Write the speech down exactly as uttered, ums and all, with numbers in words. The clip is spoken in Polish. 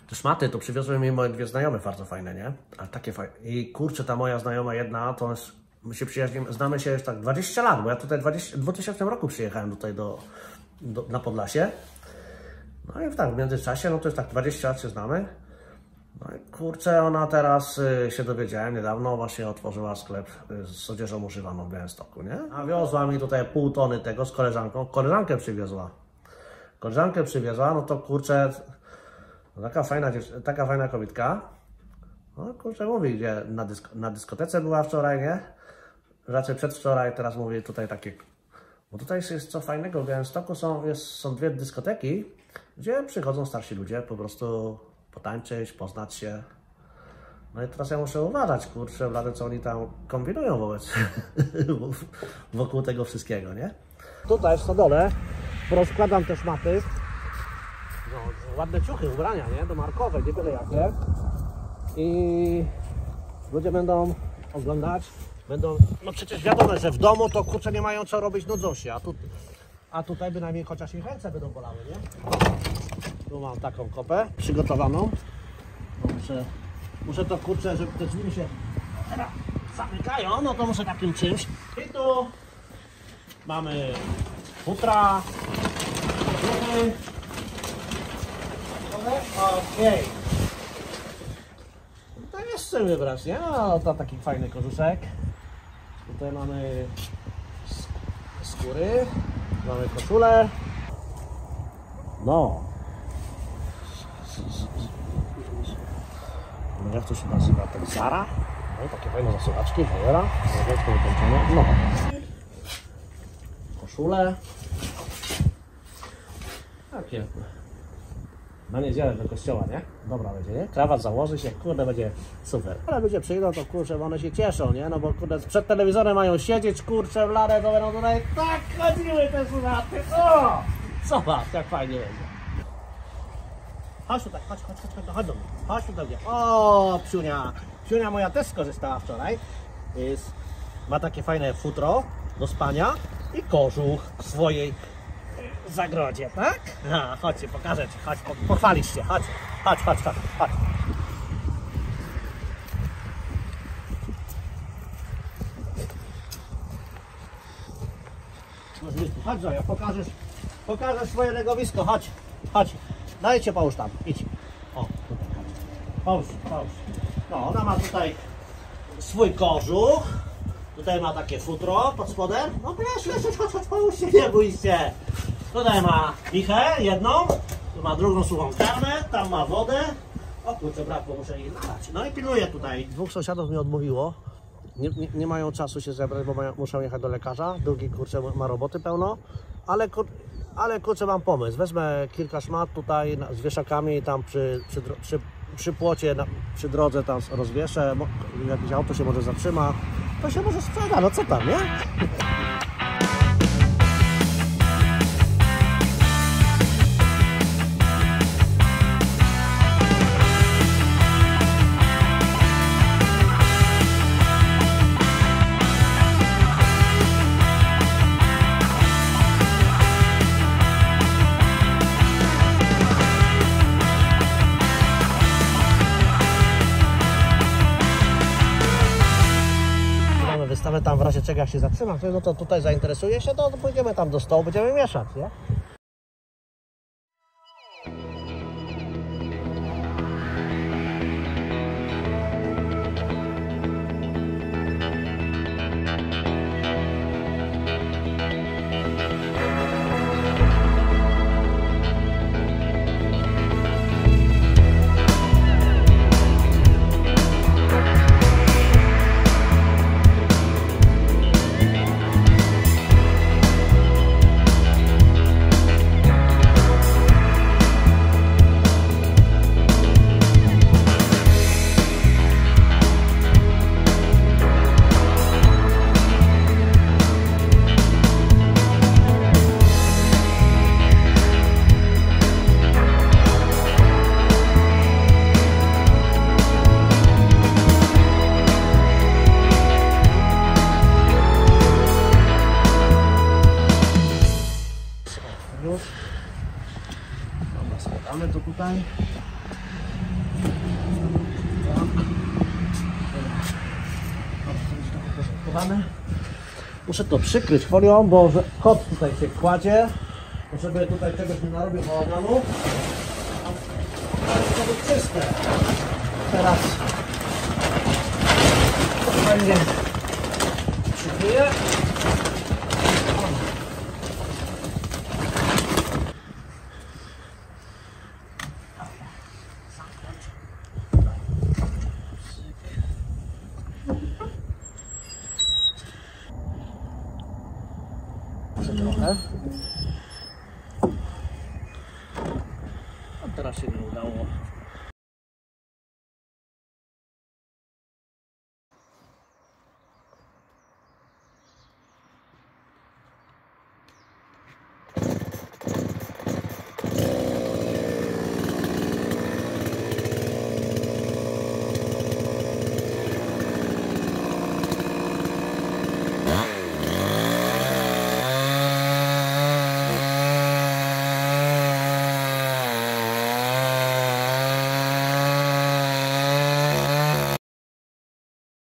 Te szmaty to przywiozły mi moje dwie znajome bardzo fajne, nie? Ale takie fajne. I kurczę, ta moja znajoma jedna, to jest, my się przyjaźnimy, znamy się już tak dwadzieścia lat, bo ja tutaj dwadzieścia, w dwutysięcznym roku przyjechałem tutaj do, do, na Podlasie. No i tak w międzyczasie, no to jest tak dwadzieścia lat się znamy. No i kurczę, ona teraz y, się dowiedziałem niedawno, właśnie otworzyła sklep y, z odzieżą używaną w Białymstoku, nie? A wiozła mi tutaj pół tony tego z koleżanką, koleżankę przywiozła. Koleżankę przywiozła, no to kurczę, no taka fajna, taka fajna kobitka. No kurczę, mówi, gdzie na, dysk na dyskotece była wczoraj, nie? Raczej przedwczoraj, teraz mówi tutaj takie... Bo tutaj jest co fajnego, w Białymstoku są, jest, są dwie dyskoteki, gdzie przychodzą starsi ludzie po prostu potańczyć, poznać się. No i teraz ja muszę uważać, kurczę, blady, co oni tam kombinują wobec, wokół tego wszystkiego, nie? Tutaj w stodole rozkładam te szmaty. No, ładne ciuchy, ubrania, nie? Domarkowe, nie byle jakie. I ludzie będą oglądać, będą... No przecież wiadomo, że w domu to kurczę nie mają co robić, nudzą się, a, tu, a tutaj bynajmniej chociaż ich ręce będą bolały, nie? Tu mam taką kopę przygotowaną. No muszę, muszę to kurczę, żeby te drzwi mi się zamykają, no to muszę takim czymś. I tu mamy futra. Okej. To jest czym wybrać, nie? No to taki fajny kożuszek. Tutaj mamy skóry, mamy koszulę. No. No jak to się nazywa? Ten Zara? No takie fajne zasuwaczki, Hajera. No. Koszulę. Takie. Na niedzielę do kościoła, nie? Dobra będzie, nie? Krawat założy się, kurde, będzie super. Ale ludzie przyjdą, to kurczę, one się cieszą, nie? No bo kurde, przed telewizorem mają siedzieć, kurczę, w ladę, to będą tutaj tak chodziły te słuchaty. O! Zobacz, jak fajnie będzie. Chodź tutaj, chodź, chodź, chodź, chodź, chodź do mnie. Chodź tu do mnie. O, Psiunia. Psiunia moja też skorzystała wczoraj. Jest, ma takie fajne futro do spania i kożuch w swojej zagrodzie, tak? A, chodźcie, pokażę ci, chodź, po, pochwalisz się, chodź, chodź, chodź, chodź, chodź. Chodź, Zoja, pokażesz, pokażesz swoje legowisko, chodź, chodź. Dajcie, połóż tam, idź. O, tutaj, chodź. Połóż, połóż. No, ona ma tutaj swój kożuch. Tutaj ma takie futro pod spodem. No proszę, chodź, chodź, chodź, połóż się, nie bój się. Tutaj ma michę jedną, tu ma drugą suchą karmę, tam ma wodę. O kurczę, bratku, muszę jej nalać. No i pilnuję tutaj. Dwóch sąsiadów mi odmówiło. Nie, nie, nie mają czasu się zebrać, bo mają, muszą jechać do lekarza. Drugi kurczę ma roboty pełno. Ale, kur, ale kurczę, mam pomysł. Wezmę kilka szmat tutaj z wieszakami i tam przy, przy, przy, przy płocie, na, przy drodze tam rozwieszę. Jakieś auto się może zatrzyma, to się może sprzeda. No co tam, nie? Wystawę tam w razie czego jak się zatrzyma, no to tutaj zainteresuje się, to pójdziemy tam do stołu, będziemy mieszać, nie? przyjechane. Muszę to przykryć folią, bo kot tutaj się kładzie, żeby tutaj czegoś nie narobił bałaganu. A to być czyste.